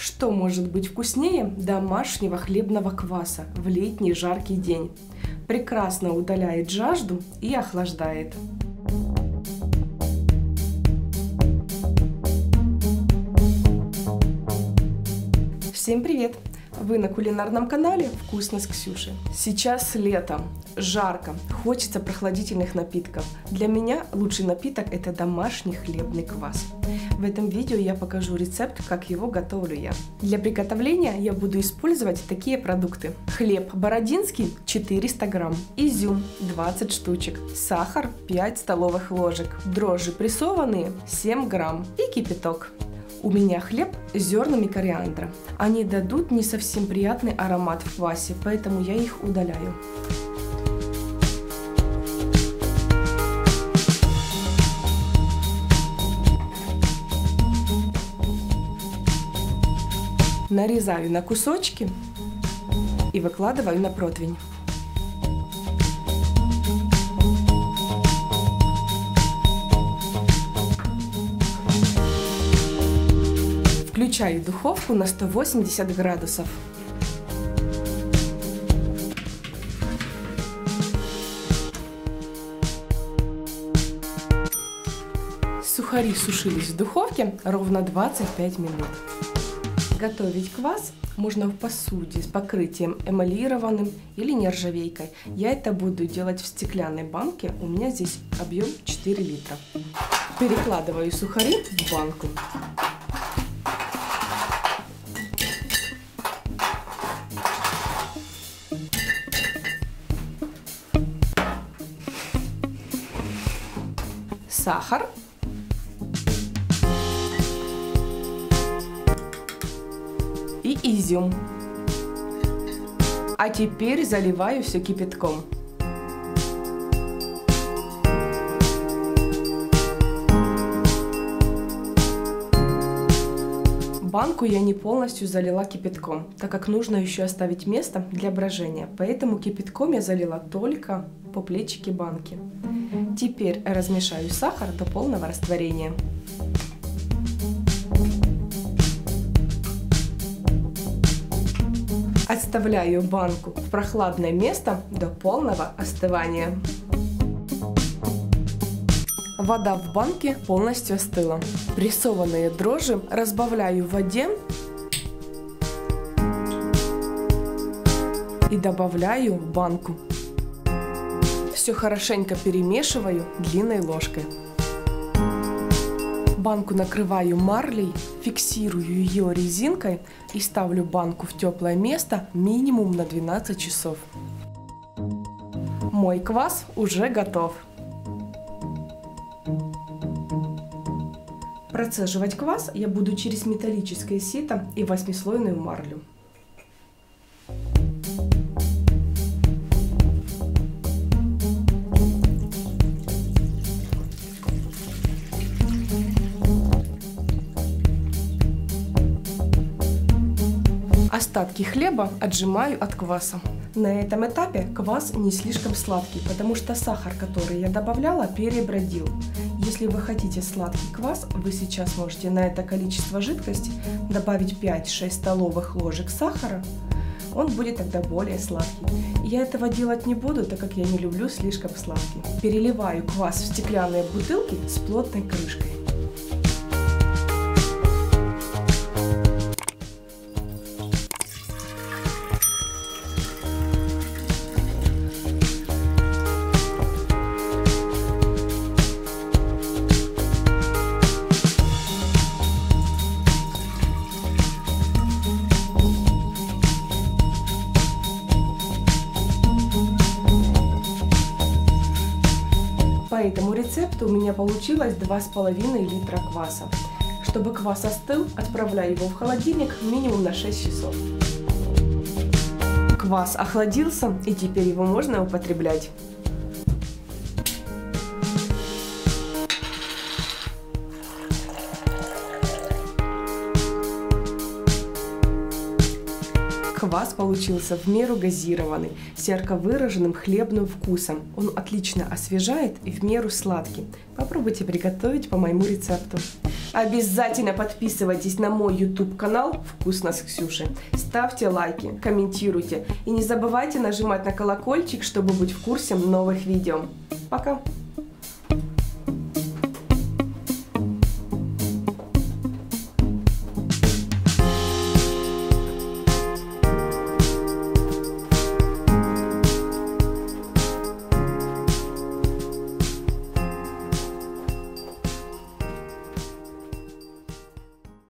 Что может быть вкуснее домашнего хлебного кваса в летний жаркий день? Прекрасно удаляет жажду и охлаждает. Всем привет! Вы на кулинарном канале «Вкусно с Ксюшей». Сейчас лето, жарко, хочется прохладительных напитков. Для меня лучший напиток – это домашний хлебный квас. В этом видео я покажу рецепт, как его готовлю я. Для приготовления я буду использовать такие продукты. Хлеб бородинский 400 грамм, изюм 20 штучек, сахар 5 столовых ложек, дрожжи прессованные 7 грамм и кипяток. У меня хлеб с зернами кориандра. Они дадут не совсем приятный аромат в квасе, поэтому я их удаляю. Нарезаю на кусочки и выкладываю на противень. Включаю духовку на 180 градусов. Сухари сушились в духовке ровно 25 минут. Готовить квас можно в посуде с покрытием эмалированным или нержавейкой. Я это буду делать в стеклянной банке, у меня здесь объем 4 литра. Перекладываю сухари в банку. Сахар, и изюм. А теперь заливаю все кипятком. Банку я не полностью залила кипятком, так как нужно еще оставить место для брожения, поэтому кипятком я залила только по плечике банки. Теперь размешаю сахар до полного растворения. Отставляю банку в прохладное место до полного остывания. Вода в банке полностью остыла. Прессованные дрожжи разбавляю в воде и добавляю в банку. Все хорошенько перемешиваю длинной ложкой. Банку накрываю марлей, фиксирую ее резинкой и ставлю банку в теплое место минимум на 12 часов. Мой квас уже готов. Процеживать квас я буду через металлическое сито и 8-слойную марлю. Остатки хлеба отжимаю от кваса. На этом этапе квас не слишком сладкий, потому что сахар, который я добавляла, перебродил. Если вы хотите сладкий квас, вы сейчас можете на это количество жидкости добавить 5-6 столовых ложек сахара. Он будет тогда более сладкий. Я этого делать не буду, так как я не люблю слишком сладкий. Переливаю квас в стеклянные бутылки с плотной крышкой. По этому рецепту у меня получилось 2,5 литра кваса. Чтобы квас остыл, отправляю его в холодильник минимум на 6 часов. Квас охладился, и теперь его можно употреблять. Квас получился в меру газированный, с ярко выраженным хлебным вкусом. Он отлично освежает и в меру сладкий. Попробуйте приготовить по моему рецепту. Обязательно подписывайтесь на мой YouTube канал «Вкусно с Ксюшей». Ставьте лайки, комментируйте и не забывайте нажимать на колокольчик, чтобы быть в курсе новых видео. Пока!